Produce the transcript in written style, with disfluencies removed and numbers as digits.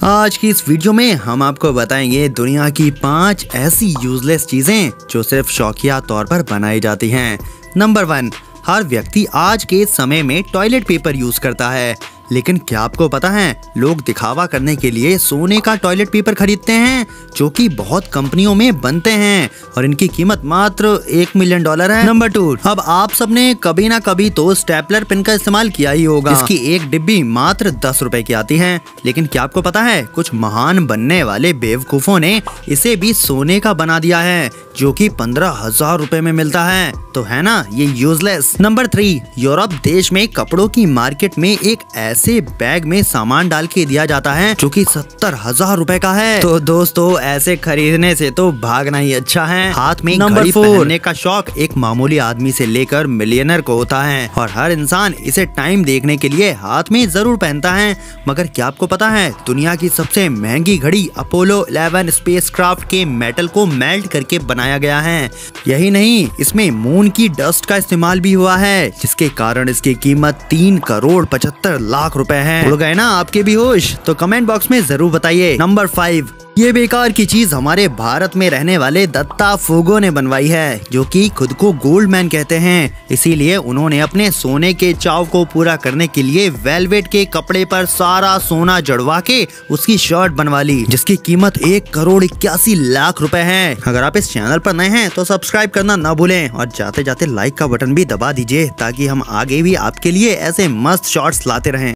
आज की इस वीडियो में हम आपको बताएंगे दुनिया की 5 ऐसी यूजलेस चीजें जो सिर्फ शौकिया तौर पर बनाई जाती हैं। नंबर 1, हर व्यक्ति आज के समय में टॉयलेट पेपर यूज करता है, लेकिन क्या आपको पता है लोग दिखावा करने के लिए सोने का टॉयलेट पेपर खरीदते हैं जो कि बहुत कंपनियों में बनते हैं और इनकी कीमत मात्र $1 मिलियन है। नंबर 2, अब आप सबने कभी ना कभी तो स्टेपलर पेन का इस्तेमाल किया ही होगा। इसकी एक डिब्बी मात्र 10 रुपए की आती है, लेकिन क्या आपको पता है कुछ महान बनने वाले बेवकूफों ने इसे भी सोने का बना दिया है जो कि 15,000 रुपए में मिलता है। तो है ना ये यूजलेस। नंबर 3, यूरोप देश में कपड़ों की मार्केट में एक ऐसे बैग में सामान डाल के दिया जाता है जो कि 70,000 रुपए का है। तो दोस्तों ऐसे खरीदने से तो भागना ही अच्छा है। हाथ में घड़ी पहनने का शौक एक मामूली आदमी से लेकर मिलियनर को होता है और हर इंसान इसे टाइम देखने के लिए हाथ में जरूर पहनता है। मगर क्या आपको पता है दुनिया की सबसे महंगी घड़ी अपोलो 11 स्पेसक्राफ्ट के मेटल को मेल्ट करके बनाया गया है। यही नहीं, इसमें मून की डस्ट का इस्तेमाल भी हुआ है जिसके कारण इसकी कीमत 3,75,00,000 रुपए है। उड़ गए ना आपके भी होश? तो कमेंट बॉक्स में जरूर बताइए। नंबर 5, ये बेकार की चीज हमारे भारत में रहने वाले दत्ता फोगो ने बनवाई है जो कि खुद को गोल्ड मैन कहते हैं। इसीलिए उन्होंने अपने सोने के चाव को पूरा करने के लिए वेलवेट के कपड़े पर सारा सोना जड़वा के उसकी शर्ट बनवा ली जिसकी कीमत 1,81,00,000 रुपए है। अगर आप इस चैनल पर नए हैं तो सब्सक्राइब करना ना भूलें और जाते जाते लाइक का बटन भी दबा दीजिए ताकि हम आगे भी आपके लिए ऐसे मस्त शॉर्ट्स लाते रहें।